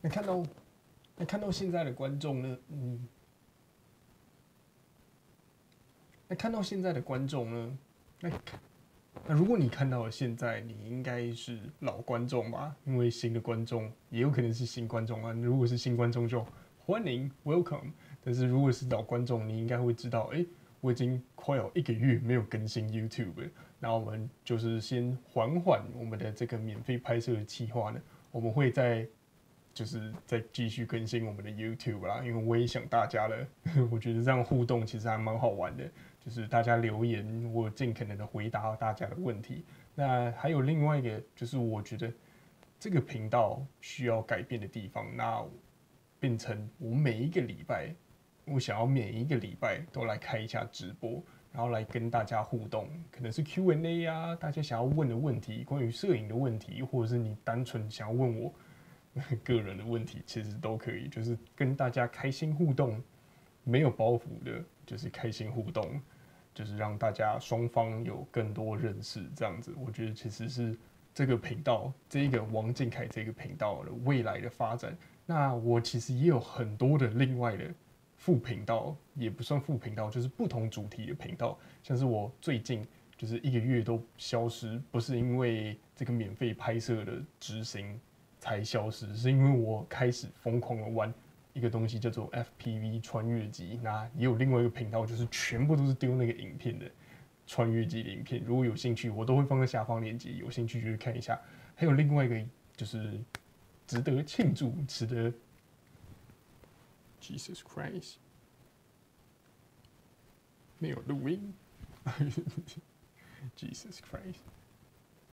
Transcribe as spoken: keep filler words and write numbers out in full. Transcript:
那看到那看到现在的观众呢，嗯，那看到现在的观众呢，那那如果你看到了现在，你应该是老观众吧？因为新的观众也有可能是新观众啊。如果是新观众就欢迎 welcome，但是如果是老观众，你应该会知道，哎、欸，我已经快有一个月没有更新 YouTube 了。那我们就是先缓缓我们的这个免费拍摄的计划呢，我们会在就是再继续更新我们的 YouTube 啦，因为我也想大家了，我觉得这样互动其实还蛮好玩的，就是大家留言，我尽可能的回答大家的问题。那还有另外一个，就是我觉得这个频道需要改变的地方，那变成我每一个礼拜，我想要每一个礼拜都来开一下直播，然后来跟大家互动，可能是 Q and A 啊，大家想要问的问题，关于摄影的问题，或者是你单纯想要问我个人的问题，其实都可以，就是跟大家开心互动，没有包袱的，就是开心互动，就是让大家双方有更多认识，这样子，我觉得其实是这个频道，这个王靖凯这个频道的未来的发展。那我其实也有很多的另外的副频道，也不算副频道，就是不同主题的频道，像是我最近就是一个月都消失，不是因为这个免费拍摄的执行才消失，是因为我开始疯狂的玩一个东西叫做 F P V 穿越机，那也有另外一个频道，就是全部都是丢那个影片的穿越机的影片。如果有兴趣，我都会放在下方链接，有兴趣就去看一下。还有另外一个就是值得庆祝，值得 Jesus Christ 没有录音，Jesus Christ。